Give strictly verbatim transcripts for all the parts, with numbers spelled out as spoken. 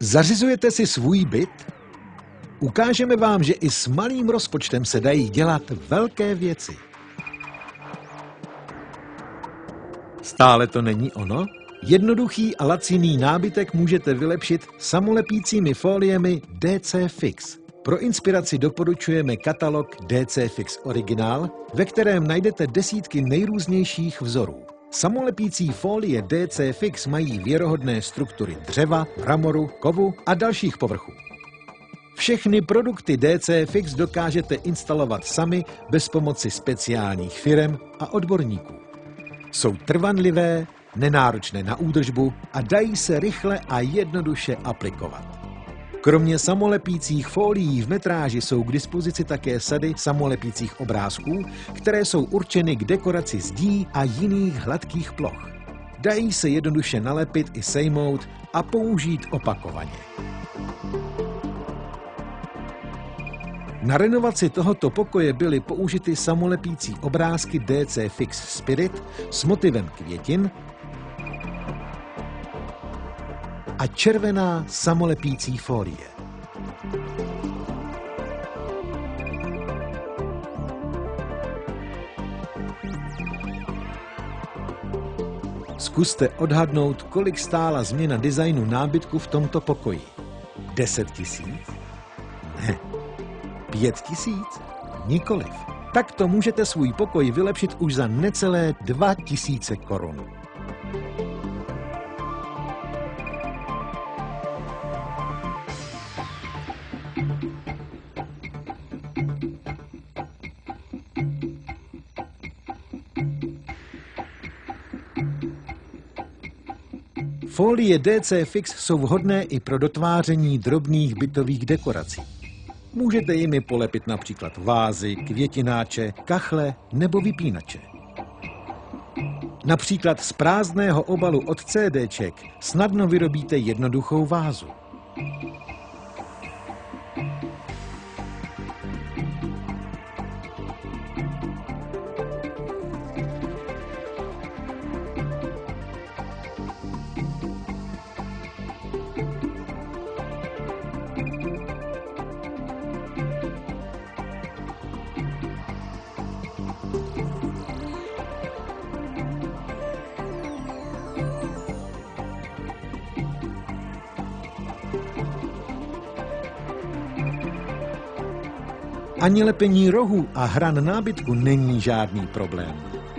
Zařizujete si svůj byt? Ukážeme vám, že i s malým rozpočtem se dají dělat velké věci. Stále to není ono? Jednoduchý a laciný nábytek můžete vylepšit samolepícími foliemi D C Fix. Pro inspiraci doporučujeme katalog D C Fix Originál, ve kterém najdete desítky nejrůznějších vzorů. Samolepící folie D C Fix mají věrohodné struktury dřeva, mramoru, kovu a dalších povrchů. Všechny produkty D C Fix dokážete instalovat sami bez pomoci speciálních firem a odborníků. Jsou trvanlivé, nenáročné na údržbu a dají se rychle a jednoduše aplikovat. Kromě samolepících folií v metráži jsou k dispozici také sady samolepících obrázků, které jsou určeny k dekoraci zdí a jiných hladkých ploch. Dají se jednoduše nalepit i sejmout a použít opakovaně. Na renovaci tohoto pokoje byly použity samolepící obrázky D C Fix Spirit s motivem květin a červená samolepící folie. Zkuste odhadnout, kolik stála změna designu nábytku v tomto pokoji. Deset tisíc? Ne. Pět tisíc? Nikoliv. Takto můžete svůj pokoj vylepšit už za necelé dva tisíce korun. Folie D C Fix jsou vhodné i pro dotváření drobných bytových dekorací. Můžete jimi polepit například vázy, květináče, kachle nebo vypínače. Například z prázdného obalu od CDček snadno vyrobíte jednoduchou vázu. Ani lepení rohů a hran nábytku není žádný problém.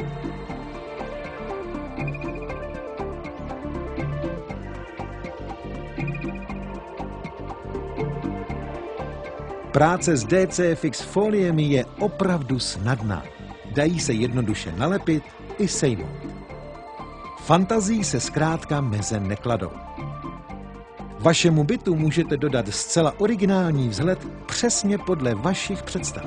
Práce s D C Fix foliemi je opravdu snadná. Dají se jednoduše nalepit i sejmout. Fantazii se zkrátka meze nekladou. Vašemu bytu můžete dodat zcela originální vzhled přesně podle vašich představ.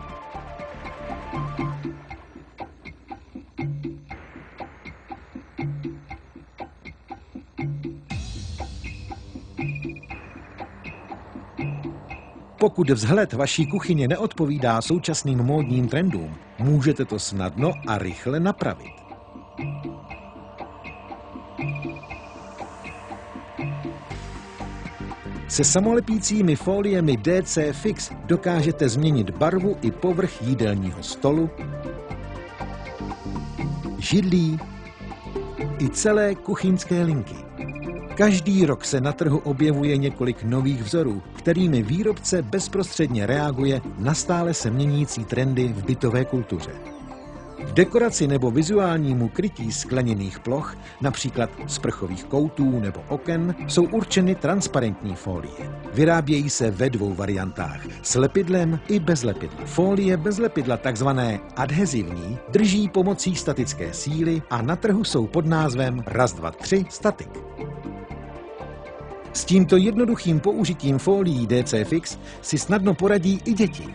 Pokud vzhled vaší kuchyně neodpovídá současným módním trendům, můžete to snadno a rychle napravit. Se samolepícími foliemi D C Fix dokážete změnit barvu i povrch jídelního stolu, židlí i celé kuchyňské linky. Každý rok se na trhu objevuje několik nových vzorů, kterými výrobce bezprostředně reaguje na stále se měnící trendy v bytové kultuře. V dekoraci nebo vizuálnímu krytí skleněných ploch, například sprchových koutů nebo oken, jsou určeny transparentní folie. Vyrábějí se ve dvou variantách, s lepidlem i bez lepidla. Folie bez lepidla, takzvané adhezivní, drží pomocí statické síly a na trhu jsou pod názvem raz dva tři Static. S tímto jednoduchým použitím folií D C Fix si snadno poradí i děti.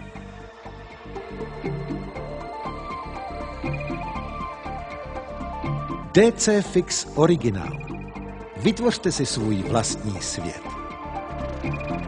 D C Fix Originál. Vytvořte si svůj vlastní svět.